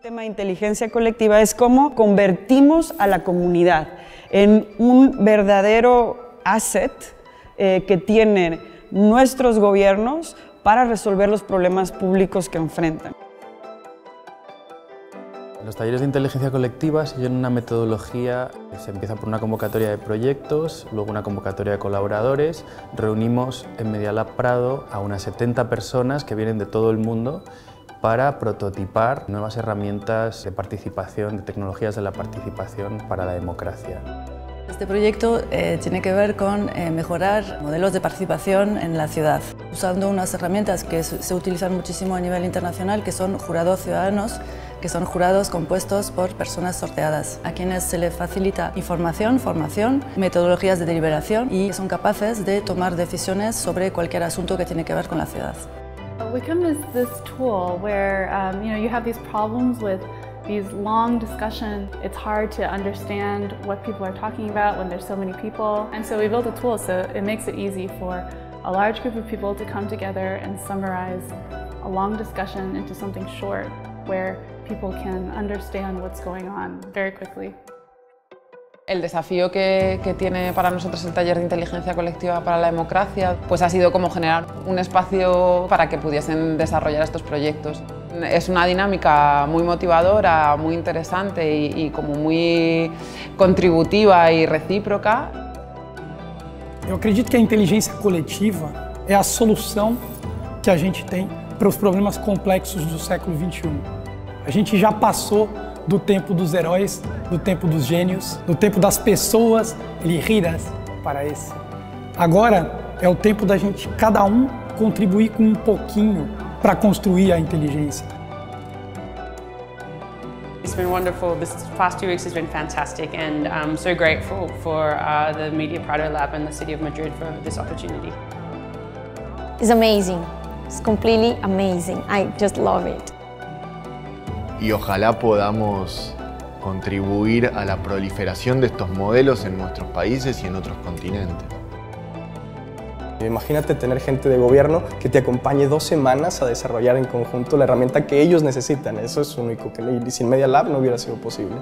tema de inteligencia colectiva es cómo convertimos a la comunidad en un verdadero asset que tienen nuestros gobiernos para resolver los problemas públicos que enfrentan. Los talleres de inteligencia colectiva siguen una metodología. Se empieza por una convocatoria de proyectos, luego una convocatoria de colaboradores. Reunimos en Media Lab Prado a unas 70 personas que vienen de todo el mundo para prototipar nuevas herramientas de participación, de tecnologías de la participación para la democracia. Este proyecto tiene que ver con mejorar modelos de participación en la ciudad, usando unas herramientas que se utilizan muchísimo a nivel internacional, que son jurados ciudadanos, que son jurados compuestos por personas sorteadas, a quienes se les facilita información, formación, metodologías de deliberación y son capaces de tomar decisiones sobre cualquier asunto que tiene que ver con la ciudad. Wickham is this tool where you have these problems with these long discussions. It's hard to understand what people are talking about when there's so many people. And so we built a tool so it makes it easy for a large group of people to come together and summarize a long discussion into something short where people can understand what's going on very quickly. El desafío que tiene para nosotros el taller de inteligencia colectiva para la democracia pues ha sido como generar un espacio para que pudiesen desarrollar estos proyectos. Es una dinámica muy motivadora, muy interesante y como muy contributiva y recíproca. Eu acredito que a inteligência coletiva é a solução que a gente tem para os problemas complexos do século XXI. A gente já passou do tempo dos heróis, do tempo dos gênios, do tempo das pessoas elegidas para esse. Agora é o tempo da gente, cada um, contribuir com um pouquinho para construir a inteligência. It's been wonderful. This past 2 weeks has been fantastic, and I'm so grateful for the Media Prado Lab and the City of Madrid for this opportunity. It's amazing. It's completely amazing. I just love it. Y ojalá podamos contribuir a la proliferación de estos modelos en nuestros países y en otros continentes. Imagínate tener gente de gobierno que te acompañe 2 semanas a desarrollar en conjunto la herramienta que ellos necesitan. Eso es único, que sin Media Lab no hubiera sido posible.